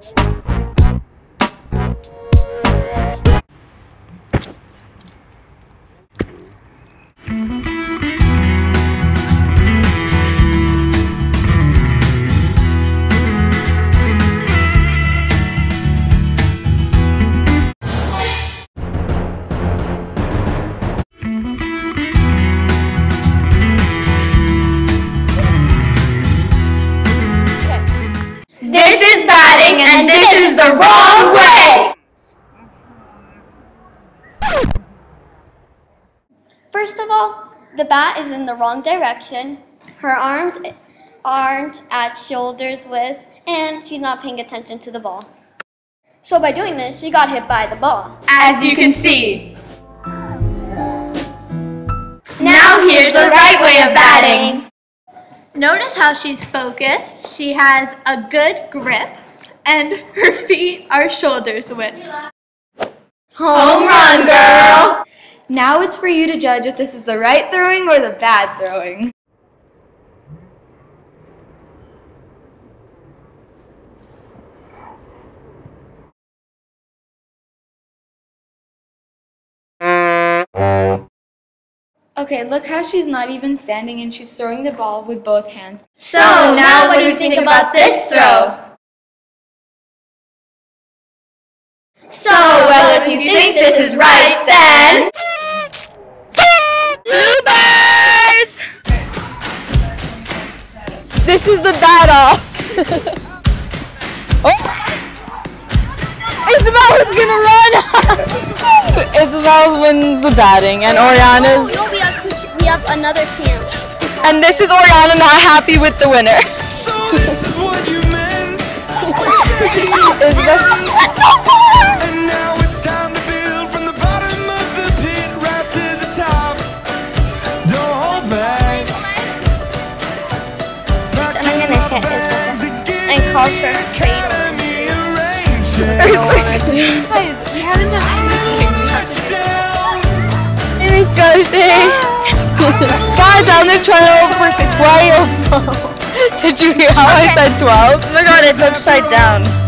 This is batting, and this is the wrong way! First of all, the bat is in the wrong direction, her arms aren't at shoulders width, and she's not paying attention to the ball. So by doing this, she got hit by the ball. As you can see. Now here's the right way of batting. Notice how she's focused, she has a good grip, and her feet are shoulders width. Home run, girl! Now it's for you to judge if this is the right throwing or the bad throwing. Okay, look how she's not even standing and she's throwing the ball with both hands. So, now what do you think about this throw? So, well, if you think this is right, then... Bloopers! This is the bat off. Oh! Isabel's gonna run! Isabel wins the batting and Oriana's... No, we have another chance. And this is Oriana not happy with the winner. So this is what you meant. Isabel... And now it's time to build from the bottom of the pit right to the top. Don't hold back. And I'm gonna hit Isabel and call for her trade. Guys, we haven't done anything. Miss Garcia. Guys, I'm the 12 versus 12. Did you hear how I said 12? Oh my god, it's upside down.